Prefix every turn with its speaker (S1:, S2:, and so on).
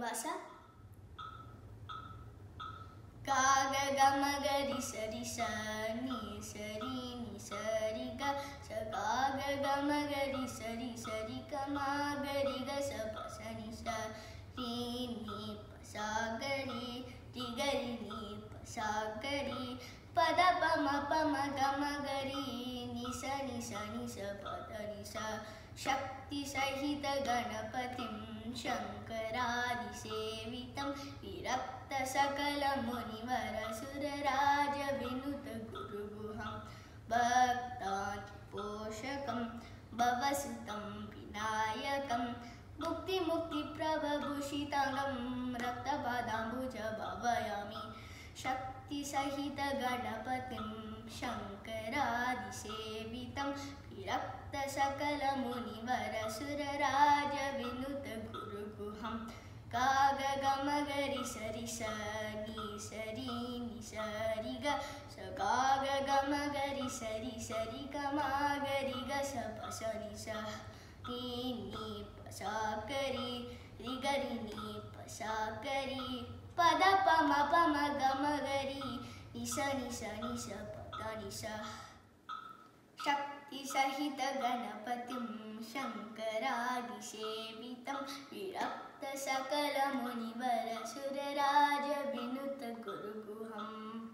S1: श्रीनिवास गा ग ग म ग रि स नि स रि ग स गा ग ग म ग रि स रि ग म ग रि ग स प स नि स रि नि प सा ग रि ग रि नि प सा ग रि प द प म ग म ग रि नि स प द नि स शक्ति सहित गणपतिं शंकरादिसेवितं विरक्त सकल मुनिवर सुरराज विनुत गुरुगुहं भक्तान् पोषकं भवसुतं विनायकं मुक्तिप्रभभूषितांगं रक्तपादाम्बुज भावयामि शक्तिसहित गणपतिं शंकरादिसेवितं विरक्त सकल मुनिवर सुरराज विनुत गुरुगुहं गा ग ग म ग रि स नि स रि ग स गा ग ग म ग रि स रि ग म ग रि ग स प स नि स रि नि प सा ग रि ग रि नि प सा ग रि प द प म ग म ग रि नि स प द नि स शक्ति सहित गणपतिं शंकरादिसेवितं विरक्त सकल मुनिवर सुरराज विनुत गुरुगुहं